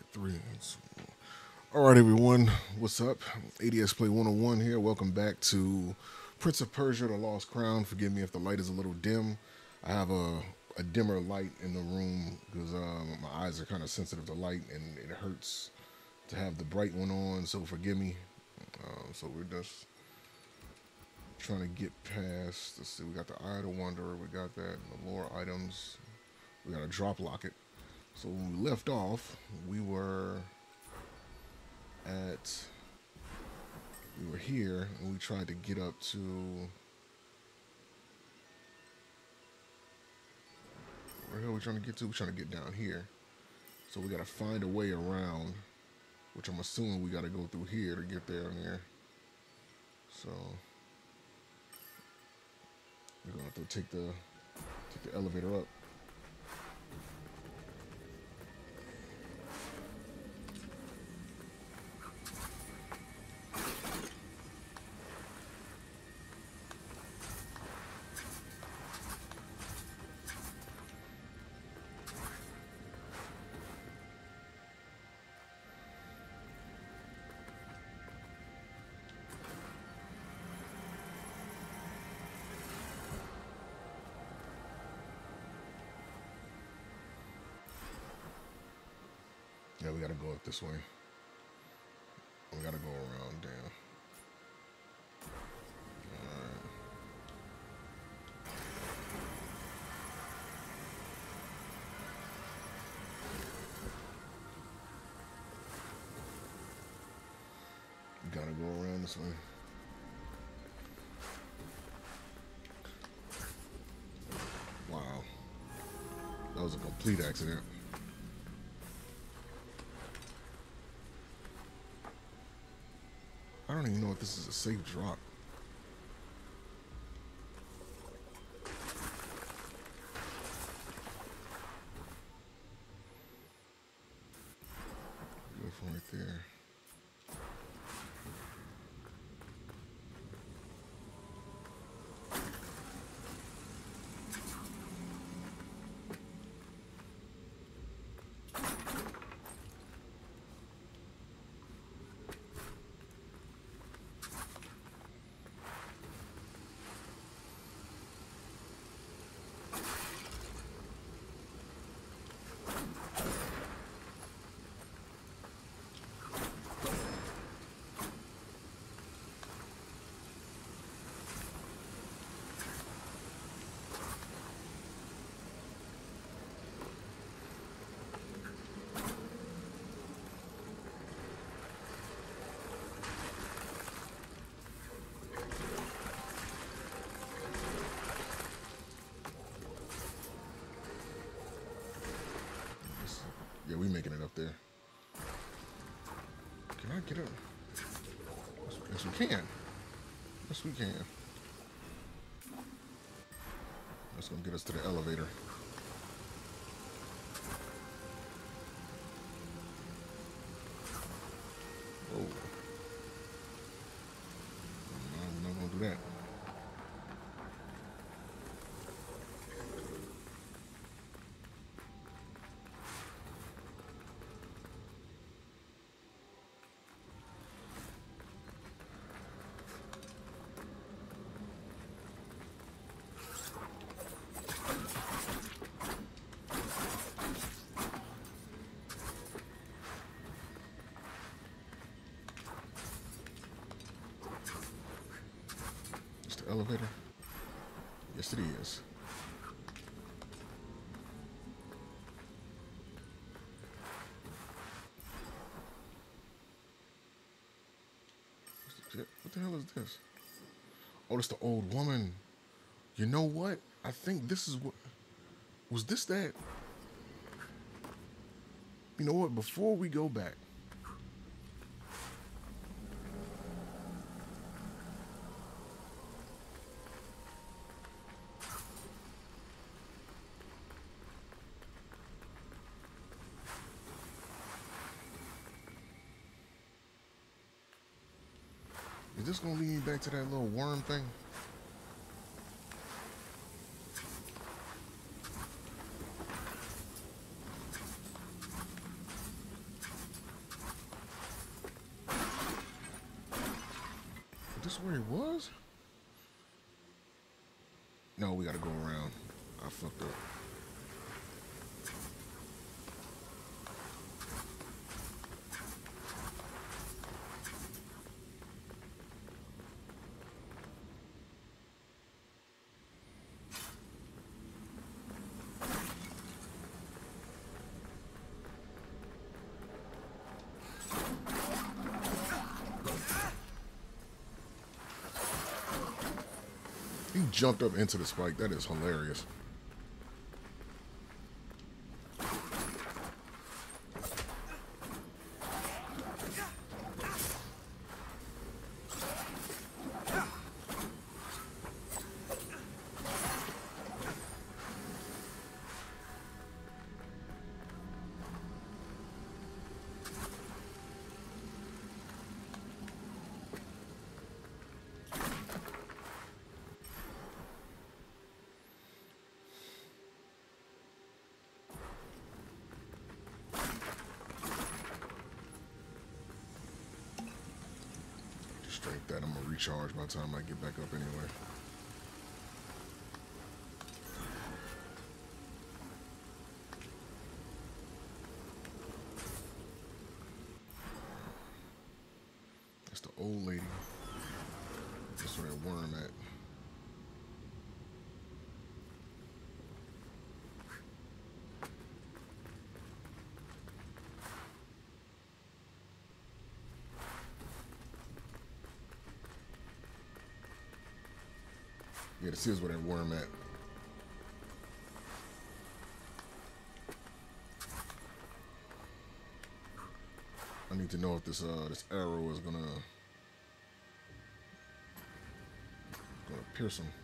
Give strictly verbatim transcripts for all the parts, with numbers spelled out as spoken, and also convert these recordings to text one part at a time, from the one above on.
Three. All right, everyone. What's up? A D S Play one oh one here. Welcome back to Prince of Persia: The Lost Crown. Forgive me if the light is a little dim. I have a, a dimmer light in the room because um, my eyes are kind of sensitive to light, and it hurts to have the bright one on. So forgive me. Um, so we're just trying to get past. Let's see. We got the Eye of the Wanderer. We got that. The lore items. We got a drop locket. So when we left off, we were at we were here and we tried to get up to where the hell are we trying to get to? We're trying to get down here. So we gotta find a way around, which I'm assuming we gotta go through here to get down here. So we're gonna have to take the take the elevator up. Yeah, we gotta go up this way. We gotta go around down. Alright. We gotta go around this way. Wow. That was a complete accident. I don't even know if this is a safe drop. Go from right there. Yeah, we making it up there. Can I get up? Yes, we can. Yes, we can. That's gonna get us to the elevator. Oh. No, we're not gonna do that. It's the elevator. Yes, it is. What the hell is this? Oh, it's the old woman. You know what? I think this is what... Was this that... You know what? Before we go back... Is this gonna lead me back to that little worm thing? That's where he was? No, we gotta go around. I fucked up. He jumped up into the spike. That is hilarious. Strength that I'm gonna recharge by the time I get back up anyway. That's the old lady. That's where that worm at. Yeah, this is where that worm at. I need to know if this uh this arrow is gonna gonna pierce him.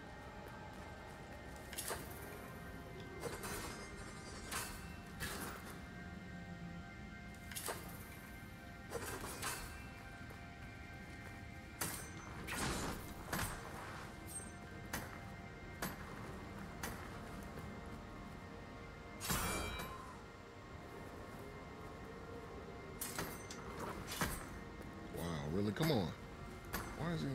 Really? Come on. Why is he...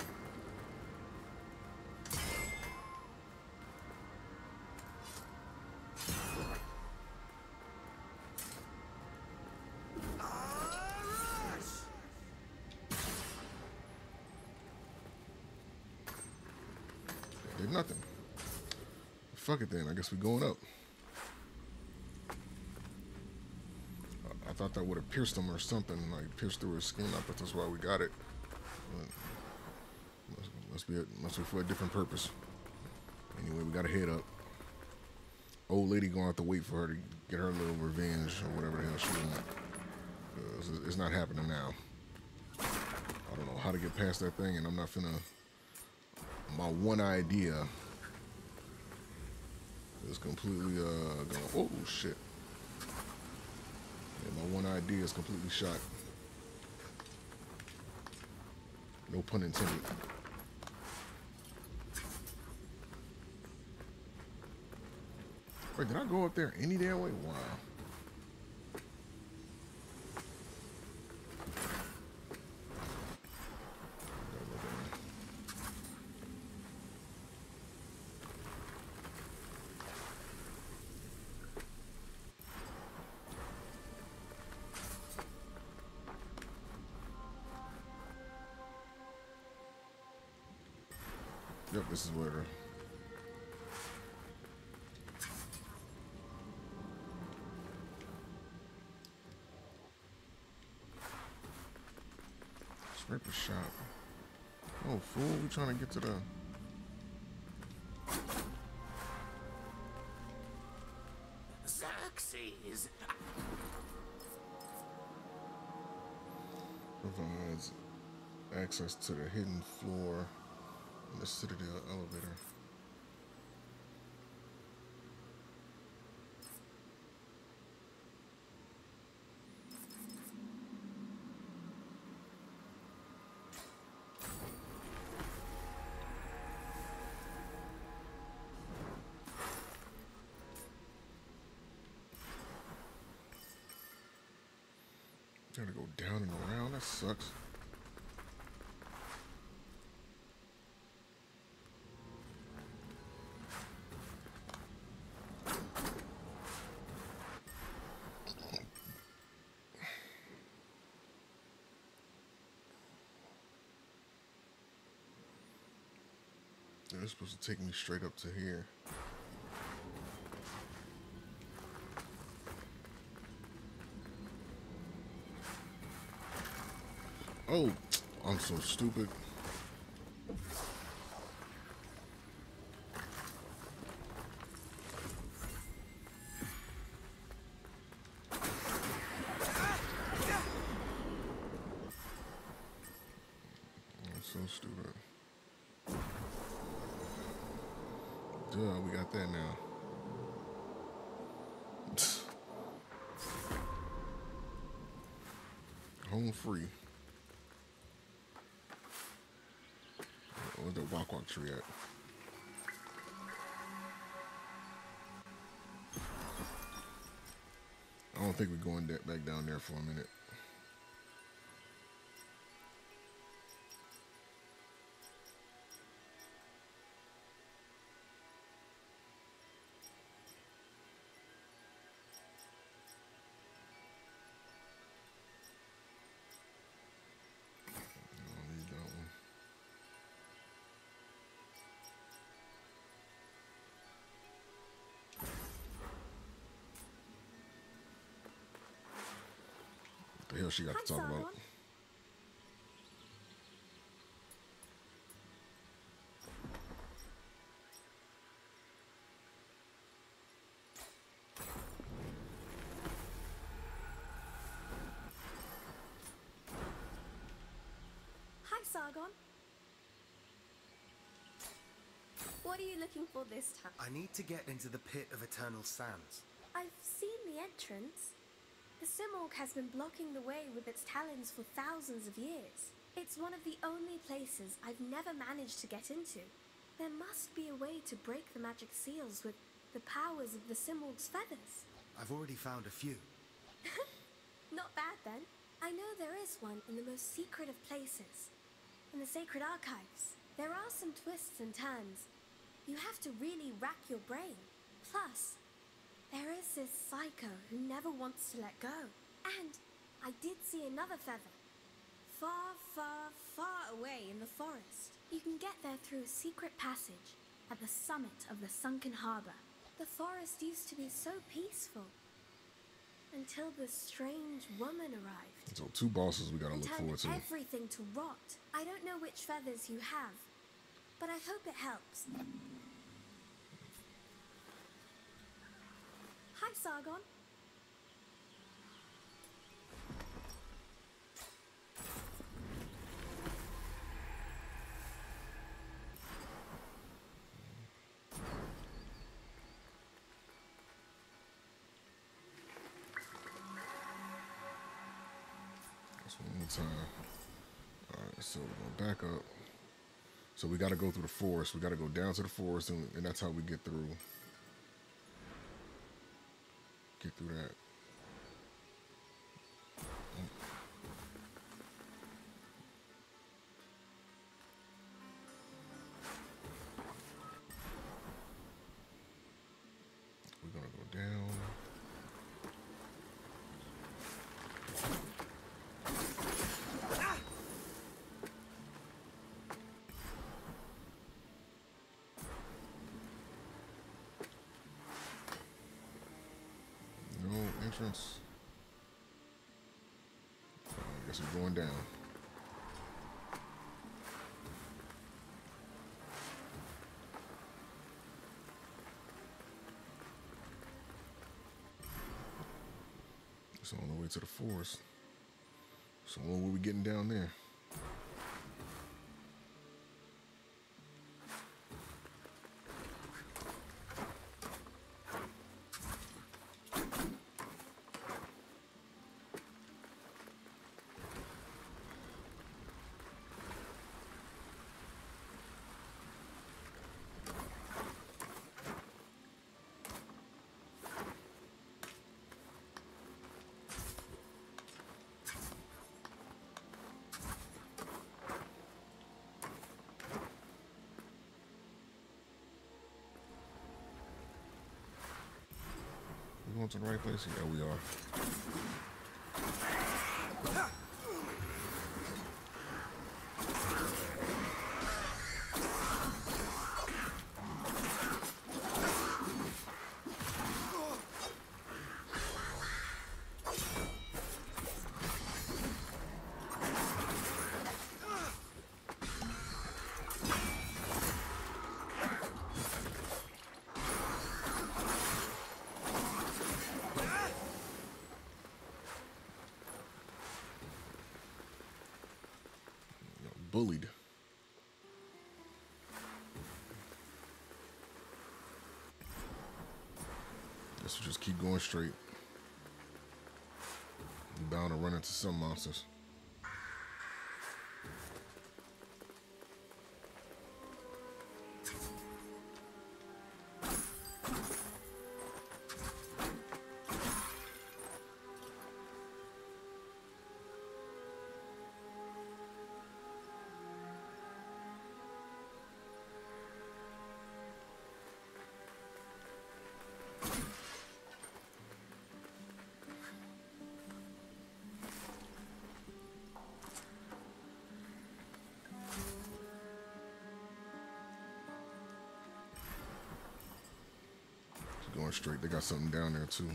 Did nothing. Fuck it then. I guess we're going up. I thought that would have pierced him or something, like pierced through his skin. I thought that's why we got it. But must, must be a, must be for a different purpose. Anyway, we got to head up. Old lady gonna have to wait for her to get her little revenge or whatever the hell she wants. Uh, it's not happening now. I don't know how to get past that thing, and I'm not finna. My one idea is completely uh going. Oh shit. Yeah, my one idea is completely shot. No pun intended. Wait, did I go up there any damn way? Wow. Yep, this is where. Sniper shot. Oh, fool, we trying to get to the. Xerxes Provides access to the hidden floor in the Citadel elevator. Gotta go down and around. That sucks. It's supposed to take me straight up to here. Oh, I'm so stupid. I'm so stupid. Duh, we got that now. Home free. Where's the Wak Wak tree at? I don't think we're going back down there for a minute. I'll leave that one. What the hell she got Hi, to talk Sargon. about? Hi, Sargon. What are you looking for this time? I need to get into the Pit of Eternal Sands. I've seen the entrance. The Simorgh has been blocking the way with its talons for thousands of years. It's one of the only places I've never managed to get into. There must be a way to break the magic seals with the powers of the Simorgh's feathers. I've already found a few. Not bad, then. I know there is one in the most secret of places. In the Sacred Archives. There are some twists and turns. You have to really rack your brain. Plus, there is this psycho who never wants to let go. And I did see another feather. Far, far, far away in the forest. You can get there through a secret passage at the summit of the sunken harbor. The forest used to be so peaceful. Until this strange woman arrived. So two bosses we gotta And look turned forward to. everything to rot. I don't know which feathers you have, but I hope it helps. Hi, Sargon. That's one more time. Alright, so we're gonna back up. So we gotta go through the forest. We gotta go down to the forest, and, and that's how we get through. Get through that. We're gonna go down. No entrance. Uh, I guess we're going down. It's on the way to the forest. So what are we getting down there? We going to the right place? Yeah, we are. bullied. Guess we just keep going straight. I'm bound to run into some monsters. Going straight, they got something down there too.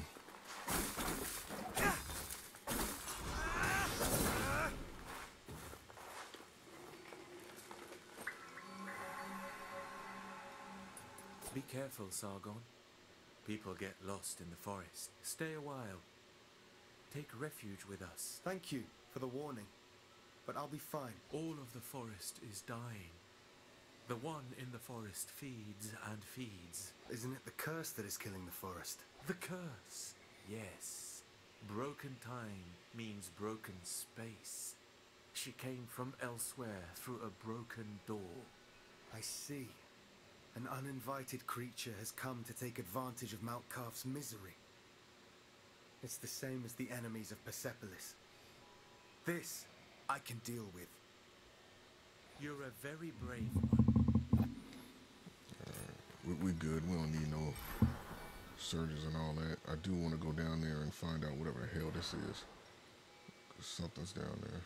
Be careful, Sargon. People get lost in the forest. Stay a while. Take refuge with us. Thank you for the warning, but I'll be fine. All of the forest is dying. The one in the forest feeds and feeds. Isn't it the curse that is killing the forest? The curse, yes. Broken time means broken space. She came from elsewhere through a broken door. I see. An uninvited creature has come to take advantage of Mount Calf's misery. It's the same as the enemies of Persepolis. This I can deal with. You're a very brave one. We, we good. We don't need no surges and all that. I do want to go down there and find out whatever the hell this is. 'Cause something's down there.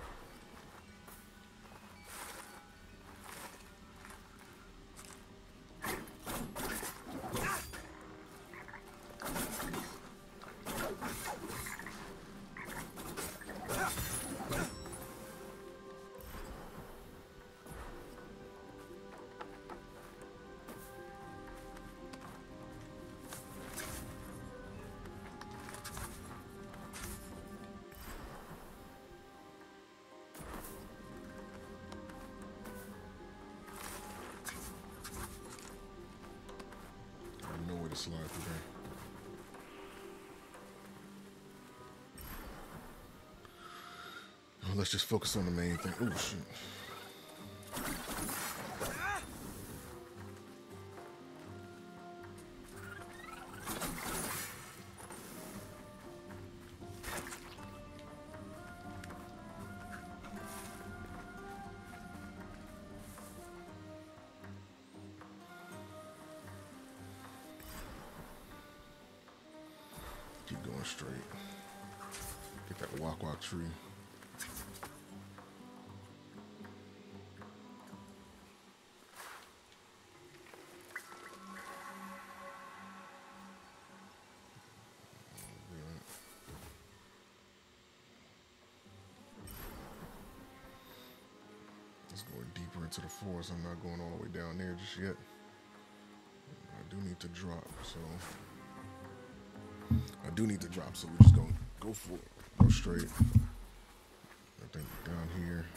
Slide through there. Oh, let's just focus on the main thing. Oh shit. Keep going straight. Get that walk walk tree. Let's go deeper into the forest. I'm not going all the way down there just yet. I do need to drop, so I do need to drop, so we're just gonna go for it. Go straight. I think down here.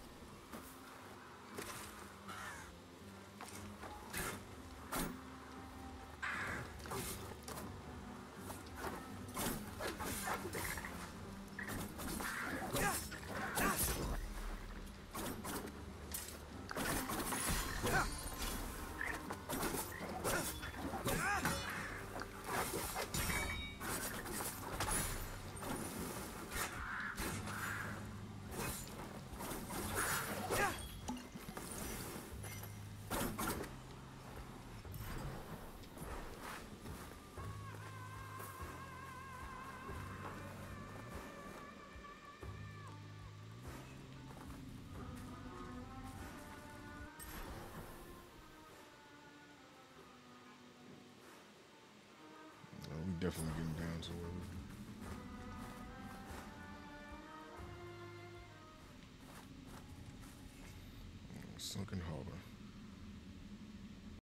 We definitely getting down to where we... Sunken Harbor.